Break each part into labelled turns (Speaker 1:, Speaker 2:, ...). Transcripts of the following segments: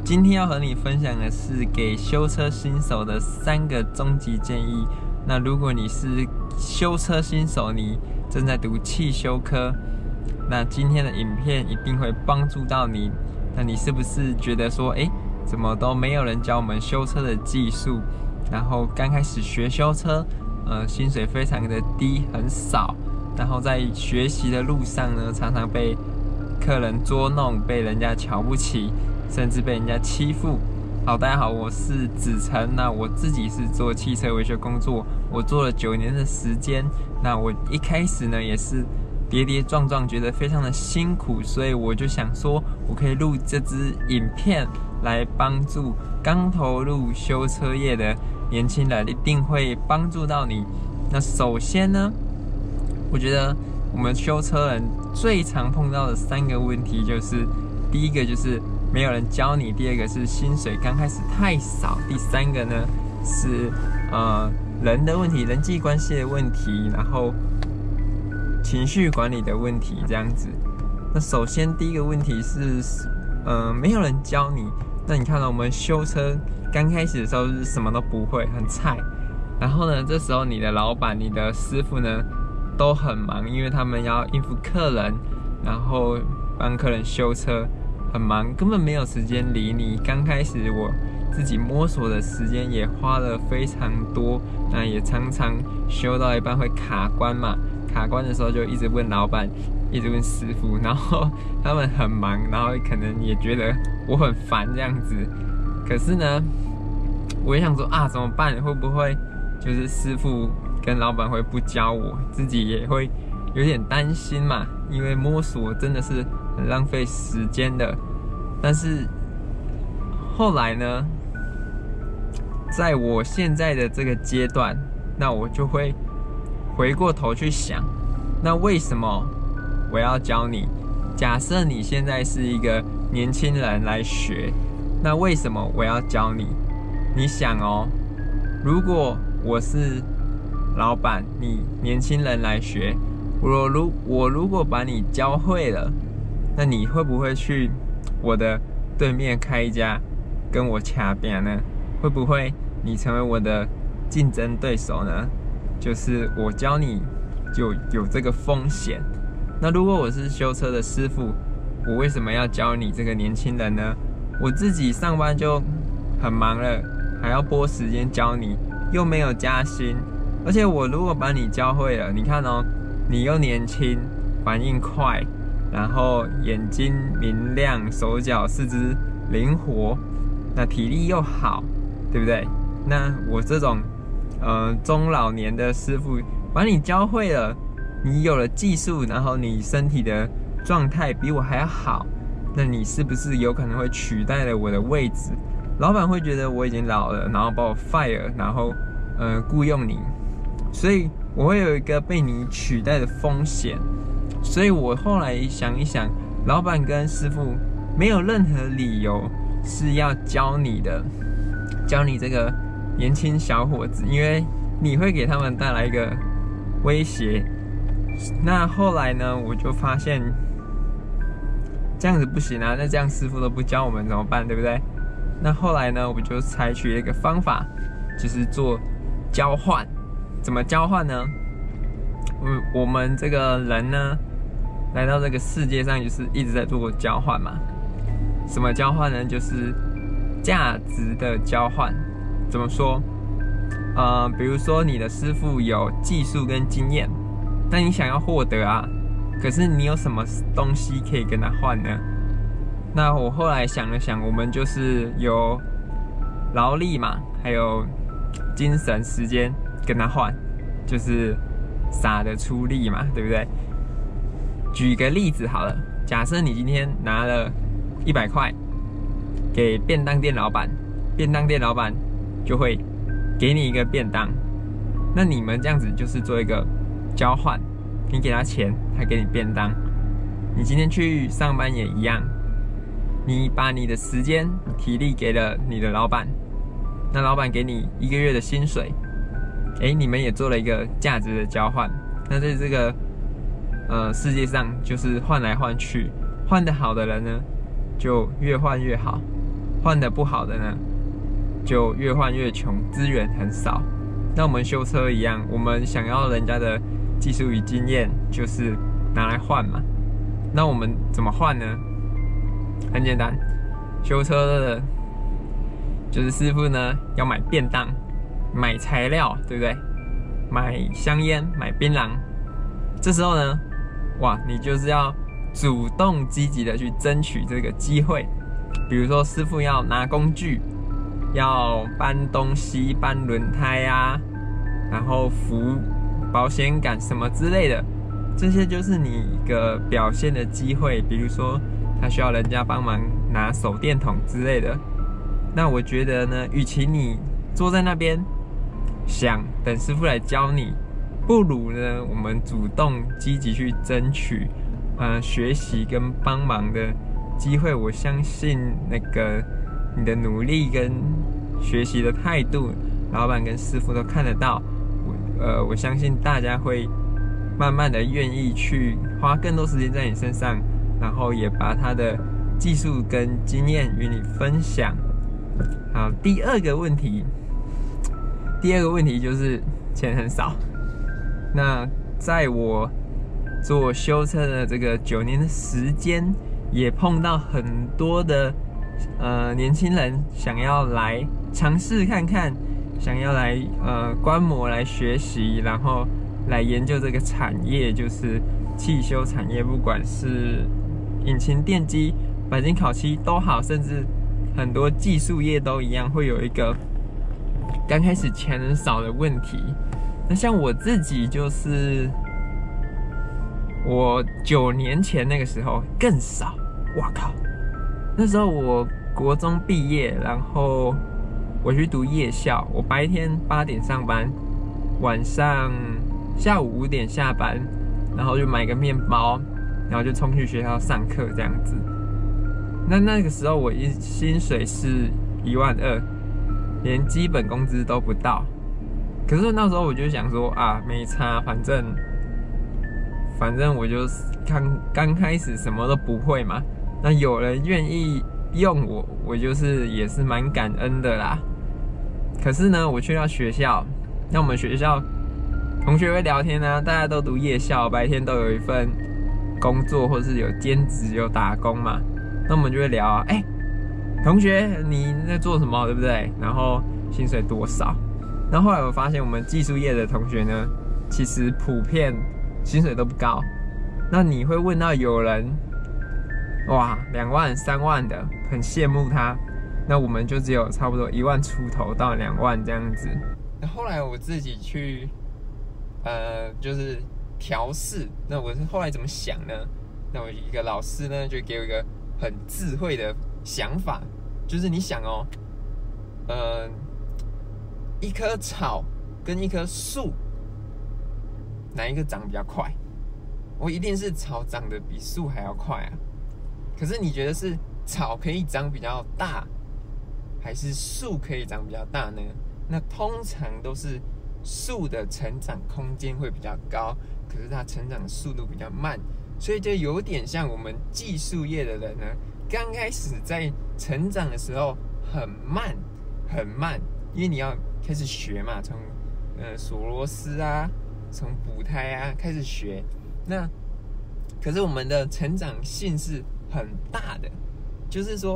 Speaker 1: 今天要和你分享的是给修车新手的3个终极建议。那如果你是修车新手，你正在读汽修科，那今天的影片一定会帮助到你。那你是不是觉得说，怎么都没有人教我们修车的技术？然后刚开始学修车，薪水非常的低，很少。然后在学习的路上呢，常常被客人捉弄，被人家瞧不起，甚至被人家欺负。好，大家好，我是子成。那我自己是做汽车维修工作，我做了9年的时间。那我一开始呢也是跌跌撞撞，觉得非常的辛苦，所以我就想说，我可以录这支影片来帮助刚投入修车业的年轻人，一定会帮助到你。那首先呢，我觉得我们修车人最常碰到的3个问题，就是第一个就是没有人教你，第二个是薪水刚开始太少，第3个呢是人的问题，人际关系的问题，然后情绪管理的问题，这样子。那首先第一个问题是没有人教你。那你看到我们修车刚开始的时候是什么都不会，很菜。然后呢，这时候你的老板、你的师傅呢都很忙，因为他们要应付客人，然后帮客人修车，很忙，根本没有时间理你。刚开始我自己摸索的时间也花了非常多，那也常常修到一半会卡关嘛。卡关的时候就一直问老板，一直问师傅，然后他们很忙，然后可能也觉得我很烦这样子。可是呢，我也想说怎么办？会不会就是师傅跟老板会不教我？自己也会有点担心嘛，因为摸索真的是很浪费时间的。但是后来呢，在我现在的这个阶段，那我就会回过头去想，那为什么我要教你？假设你现在是一个年轻人来学，那为什么我要教你？你想哦，如果我是老板，你年轻人来学，我如果把你教会了，那你会不会去我的对面开一家跟我掐边呢？会不会你成为我的竞争对手呢？就是我教你就有这个风险。那如果我是修车的师傅，我为什么要教你这个年轻人呢？我自己上班就很忙了，还要拨时间教你，又没有加薪。而且我如果把你教会了，你看哦，你又年轻，反应快，然后眼睛明亮，手脚四肢灵活，那体力又好，对不对？那我这种中老年的师傅把你教会了，你有了技术，然后你身体的状态比我还要好，那你是不是有可能会取代了我的位置？老板会觉得我已经老了，然后把我 fire， 然后雇佣你，所以我会有一个被你取代的风险。所以我后来想一想，老板跟师傅没有任何理由是要教你的，教你这个年轻小伙子，因为你会给他们带来一个威胁。那后来呢，我就发现这样子不行啊，那这样师傅都不教我们怎么办，对不对？那后来呢，我就采取了一个方法，就是做交换。怎么交换呢？我们这个人呢，来到这个世界上就是一直在做交换嘛。什么交换呢？就是价值的交换。怎么说？比如说你的师傅有技术跟经验，那你想要获得啊，可是你有什么东西可以跟他换呢？那我后来想了想，我们就是有劳力嘛，还有精神时间跟他换，就是傻的出力嘛，对不对？举个例子好了，假设你今天拿了100块给便当店老板，便当店老板就会给你一个便当。那你们这样子就是做一个交换，你给他钱，他给你便当。你今天去上班也一样，你把你的时间、体力给了你的老板，那老板给你1个月的薪水，你们也做了一个价值的交换。那在这个世界上就是换来换去，换得好的人呢就越换越好， 换的不好的呢，就越换越穷，资源很少。那我们修车一样，我们想要人家的技术与经验，就是拿来换嘛。那我们怎么换呢？很简单，修车的就是师傅呢要买便当、买材料，对不对？买香烟、买槟榔。这时候呢，哇，你就是要主动积极的去争取这个机会。比如说师傅要拿工具，要搬东西、搬轮胎啊，然后扶保险杆什么之类的，这些就是你一个表现的机会。比如说他需要人家帮忙拿手电筒之类的，那我觉得呢，与其你坐在那边想等师傅来教你，不如呢我们主动积极去争取学习跟帮忙的机会。我相信那个你的努力跟学习的态度，老板跟师傅都看得到。我相信大家会慢慢的愿意去花更多时间在你身上，然后也把他的技术跟经验与你分享。好，第二个问题就是钱很少。那在我做修车的这个9年的时间，也碰到很多的年轻人想要来尝试看看，想要来观摩来学习，然后来研究这个产业，就是汽修产业，不管是引擎电机、钣金烤漆都好，甚至很多技术业都一样，会有一个刚开始钱很少的问题。那像我自己就是我9年前那个时候更少，哇靠！那时候我国中毕业，然后我去读夜校，我白天8点上班，晚上下午5点下班，然后就买个面包，然后就冲去学校上课这样子。那个时候我薪水是12000，连基本工资都不到。可是那时候我就想说啊，没差，反正我就刚开始什么都不会嘛。那有人愿意用我就是也是蛮感恩的啦。可是呢，我去到学校，那我们学校同学会聊天啊，大家都读夜校，白天都有一份工作，或是有兼职有打工嘛。那我们就会聊啊，同学你在做什么，对不对？然后薪水多少？然后后来我发现我们技术业的同学呢，其实普遍薪水都不高。那你会问到有人哇2万3万的，很羡慕他。那我们就只有差不多1万出头到2万这样子。那后来我自己去就是调试。那我是后来怎么想呢？那我一个老师呢就给我一个很智慧的想法，就是你想哦，一棵草跟一棵树，哪一个长比较快？我一定是草长得比树还要快啊。可是你觉得是草可以长比较大，还是树可以长比较大呢？那通常都是树的成长空间会比较高，可是它成长的速度比较慢，所以就有点像我们技术业的人呢，刚开始在成长的时候很慢很慢，因为你要开始学嘛，从锁螺丝啊，从补胎啊开始学。那可是我们的成长性是很大的，就是说，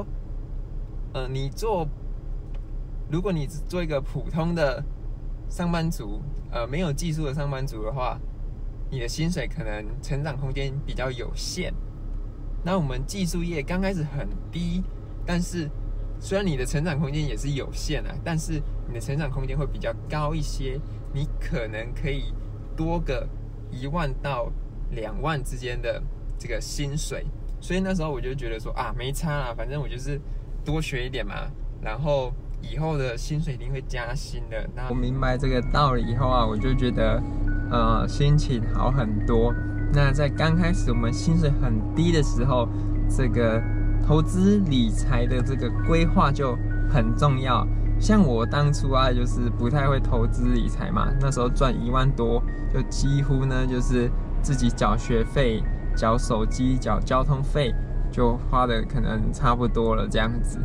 Speaker 1: 如果你做一个普通的上班族，没有技术的上班族的话，你的薪水可能成长空间比较有限。那我们技术业刚开始很低，但是虽然你的成长空间也是有限啊，但是你的成长空间会比较高一些，你可能可以多个1万到2万之间的这个薪水。所以那时候我就觉得说啊，没差啦，反正我就是多学一点嘛，然后以后的薪水一定会加薪的。那我明白这个道理以后啊，我就觉得心情好很多。那在刚开始我们薪水很低的时候，这个投资理财的这个规划就很重要。像我当初啊，就是不太会投资理财嘛，那时候赚1万多，就几乎呢就是自己缴学费、缴手机、缴交通费，就花的可能差不多了这样子。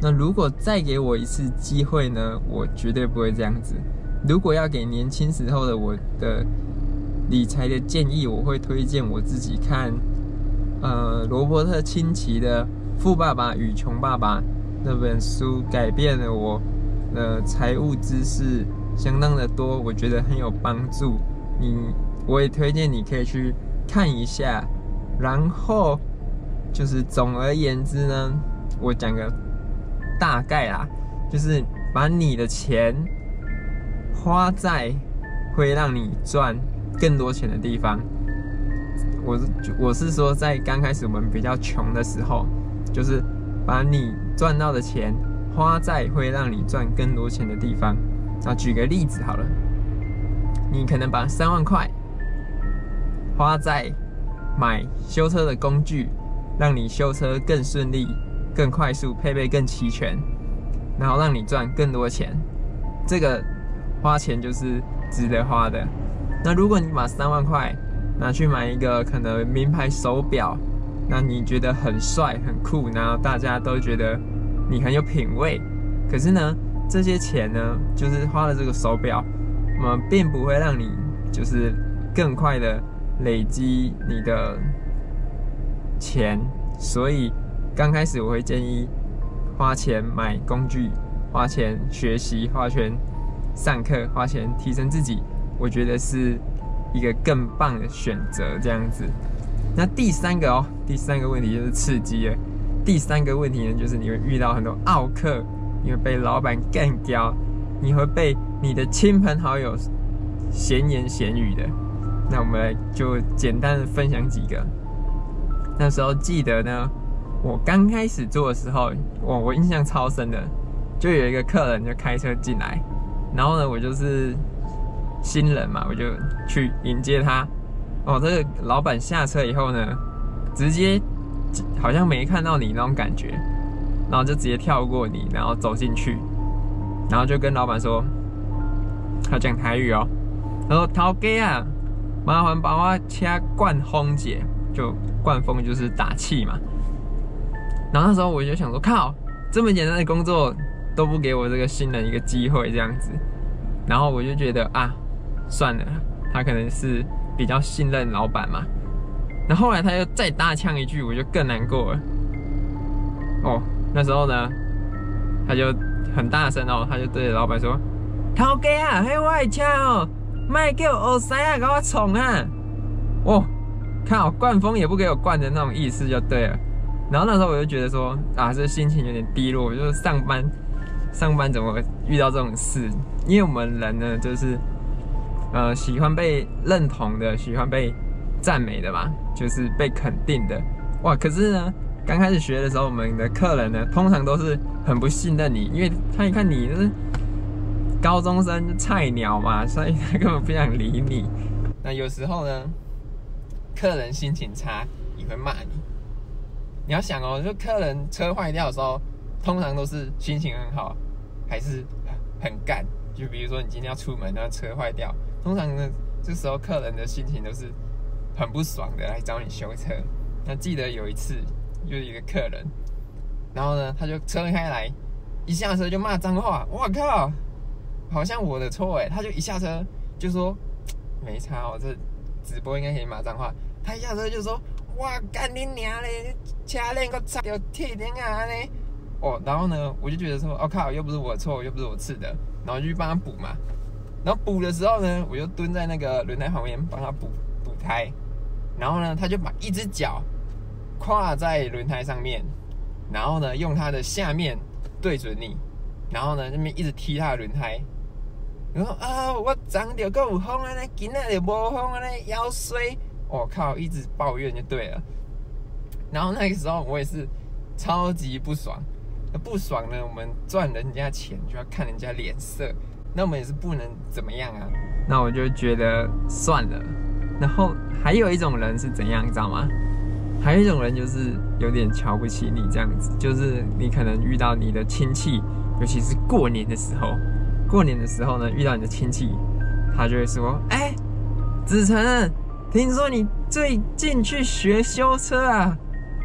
Speaker 1: 那如果再给我一次机会呢，我绝对不会这样子。如果要给年轻时候的我的理财的建议，我会推荐我自己看罗伯特清崎的《富爸爸与穷爸爸》那本书，改变了我的财务知识相当的多，我觉得很有帮助。我也推荐你可以去看一下。然后就是总而言之呢，我讲个大概啦，就是把你的钱花在会让你赚更多钱的地方。我是说，在刚开始我们比较穷的时候，就是把你赚到的钱花在会让你赚更多钱的地方。那举个例子好了，你可能把3万块花在买修车的工具，让你修车更顺利、更快速、配备更齐全，然后让你赚更多钱。这个花钱就是值得花的。那如果你把3万块拿去买一个可能名牌手表，那你觉得很帅很酷，然后大家都觉得你很有品味。可是呢，这些钱呢，就是花了这个手表，并不会让你就是更快的累积你的钱。所以刚开始我会建议花钱买工具，花钱学习，花钱上课，花钱提升自己，我觉得是一个更棒的选择。这样子。那第三个问题就是刺激了。第3个问题呢，就是你会遇到很多奥客，你会被老板干掉，你会被你的亲朋好友闲言闲语的。那我们来就简单的分享几个。那时候记得呢，我刚开始做的时候，我印象超深的，就有一个客人就开车进来，然后呢，我就是新人嘛，我就去迎接他。这个老板下车以后呢，直接好像没看到你那种感觉，然后就直接跳过你，然后走进去，然后就跟老板说，他讲台语哦，他说：“头家啊，麻烦帮我请灌风姐，就灌风就是打气嘛。”然后那时候我就想说，靠，这么简单的工作都不给我这个新人一个机会这样子，然后我就觉得啊，算了，他可能是比较信任老板嘛。那后来他又再搭呛一句，我就更难过了。那时候呢，他就很大声他就对着老板说：“头家啊，迄我的车莫叫后生啊，给我冲啊！”靠，灌风也不给我灌的那种意思就对了。然后那时候我就觉得说这心情有点低落，我就上班怎么遇到这种事？因为我们人呢，就是喜欢被认同的，喜欢被赞美的嘛，就是被肯定的。可是呢，刚开始学的时候，我们的客人呢，通常都是很不信任你，因为他一看你就是高中生菜鸟嘛，所以他根本不想理你。那有时候呢，客人心情差也会骂你。你要想就客人车坏掉的时候，通常都是心情很好，还是很干。就比如说你今天要出门，然后车坏掉，通常呢，这时候客人的心情都是很不爽的来找你修车。那记得有一次，就是一个客人，然后呢，他就车开来，一下车就骂脏话，我靠，好像我的错他就一下车就说没差这直播应该可以骂脏话。他一下车就说：“哇，干你娘嘞，车链给我插掉铁钉啊嘞！”然后呢，我就觉得说，靠，又不是我的错，又不是我刺的，然后就去帮他补嘛。然后补的时候呢，我就蹲在那个轮胎旁边帮他补胎。然后呢，他就把一只脚跨在轮胎上面，然后呢，用他的下面对准你，然后呢，那边一直踢他的轮胎。然后我撞到还有风啊，今仔就无风啊，腰衰。靠，一直抱怨就对了。然后那个时候我也是超级不爽。不爽呢，我们赚人家钱就要看人家脸色，那我们也是不能怎么样啊。那我就觉得算了。然后还有一种人是怎样，你知道吗？还有一种人就是有点瞧不起你这样子，就是你可能遇到你的亲戚，尤其是过年的时候。过年的时候呢，遇到你的亲戚，他就会说：“子成，听说你最近去学修车啊？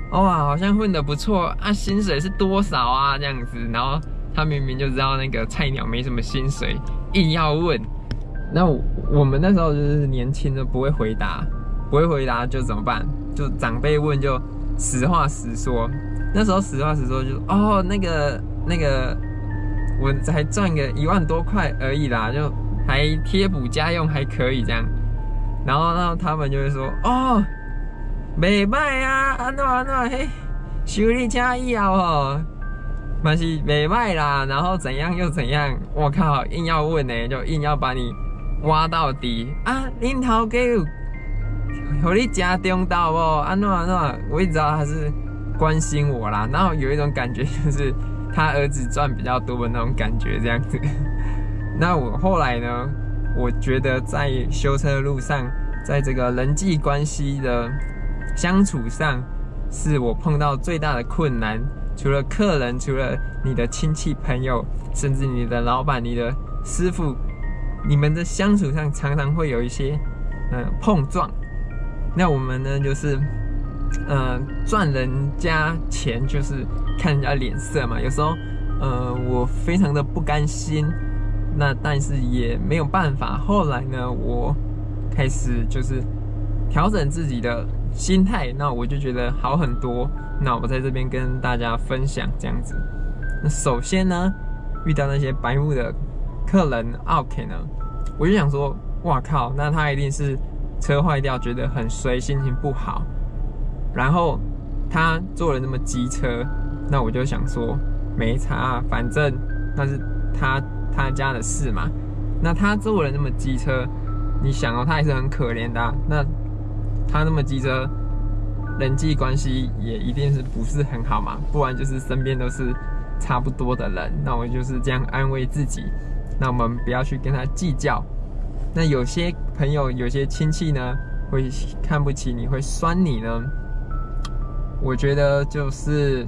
Speaker 1: 哇，好像混得不错啊，薪水是多少啊？这样子，然后他明明就知道那个菜鸟没什么薪水，硬要问。那我们那时候就是年轻的，不会回答就怎么办？就长辈问就实话实说。那时候实话实说就哦，那个，我才赚个1万多块而已啦，就还贴补家用还可以这样。然后他们就会说哦，袂歹啊，安怎嘿，修理车以后吼，嘛是袂歹啦，然后怎样又怎样，我靠，硬要问呢，就硬要把你挖到底啊！恁头家有你吃中道不？安怎？我一直知道他是关心我啦，然后有一种感觉就是他儿子赚比较多的那种感觉，这样子。那我后来呢？我觉得在修车的路上，在这个人际关系的相处上，是我碰到最大的困难。除了客人，除了你的亲戚朋友，甚至你的老板、你的师傅，你们的相处上常常会有一些碰撞。那我们呢，就是赚人家钱就是看人家脸色嘛。有时候我非常的不甘心。那但是也没有办法。后来呢，我开始就是调整自己的心态，那我就觉得好很多。那我在这边跟大家分享这样子。那首先呢，遇到那些白目的客人 OK 呢，我就想说，哇靠，那他一定是车坏掉，觉得很衰，心情不好。然后他坐了那么机车，那我就想说，没差，反正那是他家的事嘛。那他坐了那么机车，你想哦，他还是很可怜的啊。那他那么机车，人际关系也一定是不是很好嘛，不然就是身边都是差不多的人。那我就是这样安慰自己，那我们不要去跟他计较。那有些朋友、有些亲戚呢，会看不起你，会酸你呢。我觉得就是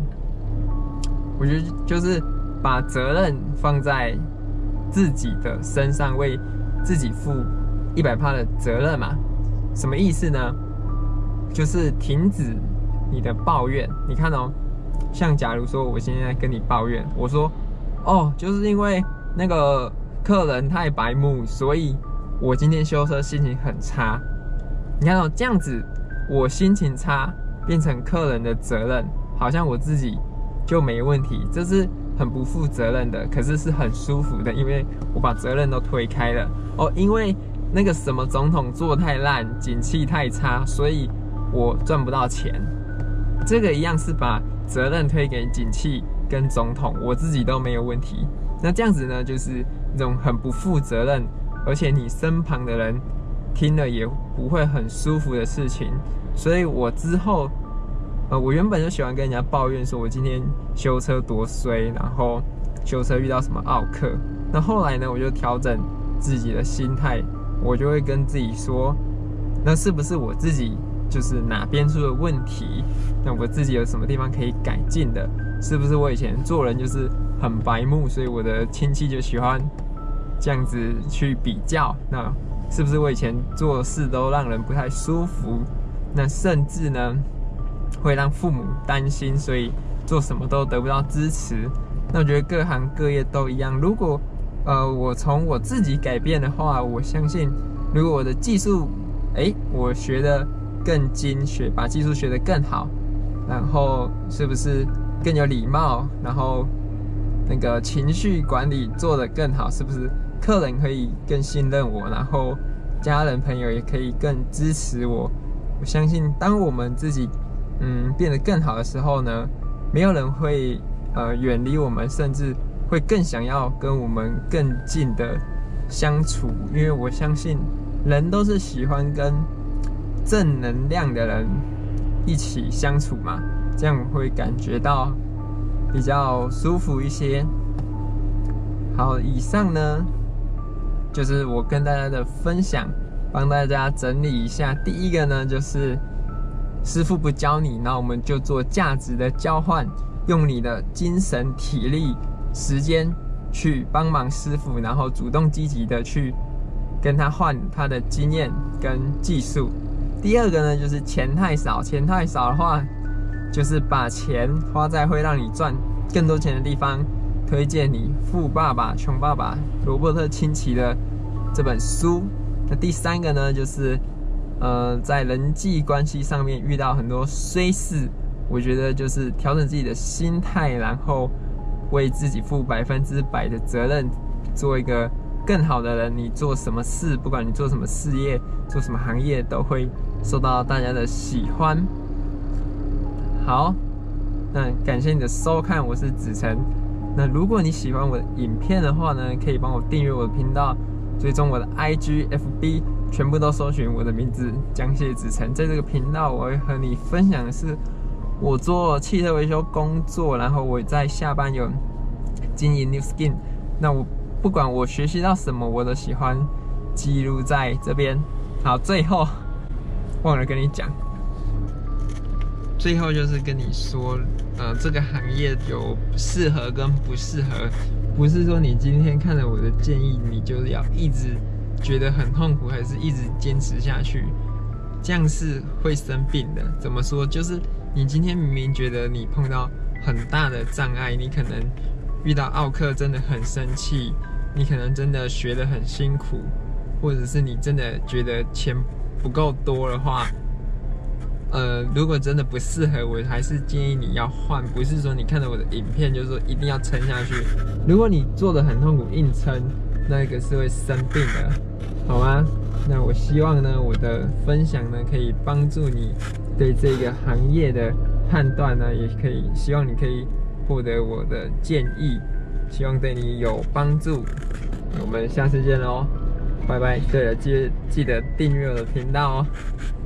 Speaker 1: 把责任放在自己的身上，为自己负100%的责任嘛。什么意思呢？就是停止你的抱怨。你看哦，像假如说我现在跟你抱怨，我说哦，就是因为那个客人太白目，所以我今天修车心情很差。你看哦，这样子我心情差变成客人的责任，好像我自己就没问题，这是很不负责任的，可是是很舒服的，因为我把责任都推开了。哦，因为那个什么总统做太烂，景气太差，所以我赚不到钱。这个一样是把责任推给景气跟总统，我自己都没有问题。那这样子呢，就是一种很不负责任，而且你身旁的人听了也不会很舒服的事情。所以我之后我原本就喜欢跟人家抱怨说我今天修车多衰，然后修车遇到什么奥客。那后来呢，我就调整自己的心态，我就会跟自己说，那是不是我自己就是哪边出了问题？那我自己有什么地方可以改进的？是不是我以前做人就是很白目，所以我的亲戚就喜欢这样子去比较？那是不是我以前做事都让人不太舒服？那甚至呢，会让父母担心，所以做什么都得不到支持。那我觉得各行各业都一样。如果我从我自己改变的话，我相信，如果我的技术，我学得更精，把技术学得更好，然后是不是更有礼貌？然后那个情绪管理做得更好，是不是客人可以更信任我？然后家人朋友也可以更支持我。我相信，当我们自己变得更好的时候呢，没有人会远离我们，甚至会更想要跟我们更近的相处。因为我相信人都是喜欢跟正能量的人一起相处嘛，这样会感觉到比较舒服一些。好，以上呢就是我跟大家的分享，帮大家整理一下。第一个呢，就是师傅不教你，那我们就做价值的交换，用你的精神、体力、时间去帮忙师傅，然后主动积极的去跟他换他的经验跟技术。第二个呢，就是钱太少，钱太少的话， 就是把钱花在会让你赚更多钱的地方。推荐你《富爸爸穷爸爸》罗伯特清崎的这本书。那第3个呢，就是在人际关系上面遇到很多衰事，我觉得就是调整自己的心态，然后为自己负100%的责任，做一个更好的人。你做什么事，不管你做什么事业，做什么行业，都会受到大家的喜欢。好，那感谢你的收看，我是子成。那如果你喜欢我的影片的话呢，可以帮我订阅我的频道，追踪我的 IG、FB， 全部都搜寻我的名字江蟹子成。在这个频道，我会和你分享的是我做汽车维修工作，然后我在下班有经营 New Skin。那我不管我学习到什么，我都喜欢记录在这边。好，最后忘了跟你讲。最后就是跟你说，这个行业有适合跟不适合，不是说你今天看了我的建议，你就要一直觉得很痛苦，还是一直坚持下去，这样是会生病的。怎么说？就是你今天明明觉得你碰到很大的障碍，你可能遇到奥客真的很生气，你可能真的学得很辛苦，或者是你真的觉得钱不够多的话。如果真的不适合，我还是建议你要换，不是说你看了我的影片就说一定要撑下去。如果你做得很痛苦硬撑，那个是会生病的，好吗？那我希望呢，我的分享呢可以帮助你对这个行业的判断呢，也可以希望你可以获得我的建议，希望对你有帮助。我们下次见喽，拜拜。对了，记得订阅我的频道哦。